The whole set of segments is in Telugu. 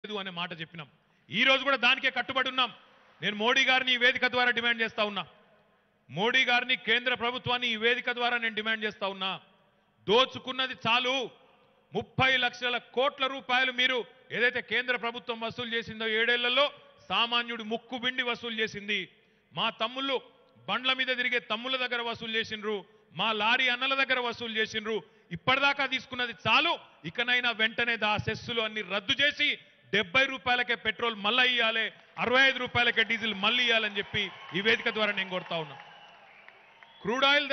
అనే మాట చెప్పినాం. ఈ రోజు కూడా దానికే కట్టుబడి ఉన్నాం. నేను మోడీ గారిని ఈ వేదిక ద్వారా డిమాండ్ చేస్తా ఉన్నా. మోడీ గారిని, కేంద్ర ప్రభుత్వాన్ని ఈ వేదిక ద్వారా నేను డిమాండ్ చేస్తా ఉన్నా. దోచుకున్నది చాలు. 30 లక్షల కోట్ల రూపాయలు మీరు ఏదైతే కేంద్ర ప్రభుత్వం వసూలు చేసిందో 7 ఏళ్లలో సామాన్యుడి ముక్కు బిండి వసూలు చేసింది. మా తమ్ముళ్ళు బండ్ల మీద తిరిగే తమ్ముళ్ళ దగ్గర వసూలు చేసిండ్రు, మా లారీ అన్నల దగ్గర వసూలు చేసిండ్రు. ఇప్పటిదాకా తీసుకున్నది చాలు. ఇకనైనా వెంటనే ఆ సెస్సులు అన్ని రద్దు చేసి 70 రూపాయలకే పెట్రోల్ మళ్ళీ ఇవ్వాలి, 65 రూపాయలకే డీజిల్ మళ్ళీ ఇవ్వాలని చెప్పి ఈ వేదిక ద్వారా నేను కోరుతా ఉన్నా. క్రూడ్ ఆయిల్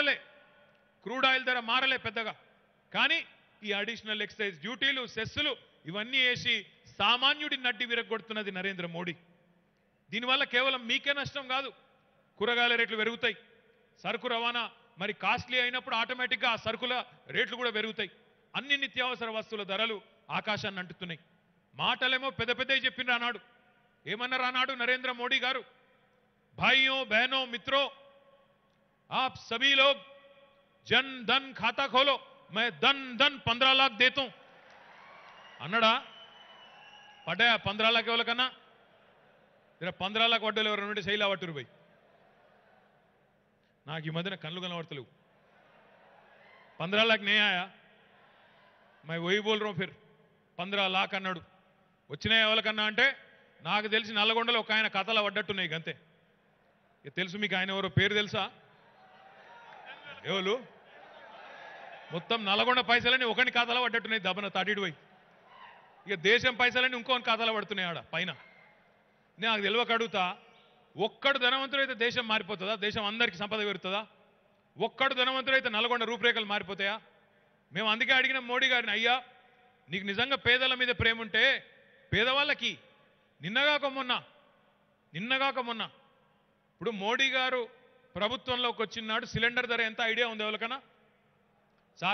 ధర మారలే పెద్దగా, కానీ ఈ అడిషనల్ ఎక్సైజ్ డ్యూటీలు, సెస్సులు ఇవన్నీ వేసి సామాన్యుడి నడ్డి విరగొడుతున్నది నరేంద్ర మోడీ. దీనివల్ల కేవలం మీకే నష్టం కాదు, కూరగాయల రేట్లు పెరుగుతాయి, సరుకు రవాణా మరి కాస్ట్లీ అయినప్పుడు ఆటోమేటిక్గా ఆ సరుకుల రేట్లు కూడా పెరుగుతాయి. అన్ని నిత్యావసర వస్తువుల ధరలు ఆకాశాన్ని అంటుతున్నాయి. మాటలేమో పెద్ద పెద్దవి చెప్పిండ్రు అన్నాడు. ఏమన్నారు అన్నాడు నరేంద్ర మోడీ గారు? భాइयों बहनों मित्रों, आप सभी लोग जन धन खाता खोलो, मैं धन धन 15 लाख देता हूं అన్నాడా? పడ్డాయా 15 लाख ఎవరికన్నా? 15 लाख వడ్డలు ఎవరు నుండి శైలా వట్టురు పోయి. నాకు ఈ మధ్యన కళ్ళు కనబడతలేవు. 15 लाख नहीं आया, मैं वही बोल रहा हूं. फिर 15 लाख అన్నాడు. వచ్చినాయి ఎవరికన్నా అంటే నాకు తెలిసి నల్లగొండలో ఒక ఆయన కథలో పడ్డట్టున్నాయి అంతే. తెలుసు మీకు ఆయన ఎవరో పేరు తెలుసా? ఎవరు? మొత్తం నల్లగొండ పైసలని ఒకని ఖాతాలో పడ్డట్టున్నాయి దబన తాటిడు పోయి. ఇక దేశం పైసలని ఇంకోని ఖాతాలో పడుతున్నాయి ఆడ పైన. నాకు తెలియక అడుగుతా, ఒక్కడు ధనవంతుడైతే దేశం మారిపోతుందా? దేశం అందరికీ సంపద పెరుగుతుందా? ఒక్కడు ధనవంతుడైతే నల్లగొండ రూపురేఖలు మారిపోతాయా? మేము అందుకే అడిగినాం మోడీ గారిని, అయ్యా నీకు నిజంగా పేదల మీద ప్రేమ ఉంటే పేదవాళ్ళకి నిన్నగాక మొన్న ఇప్పుడు మోడీ గారు ప్రభుత్వంలోకి వచ్చినాడు సిలిండర్ ధర ఎంత ఐడియా ఉంది ఎవరికన్నా?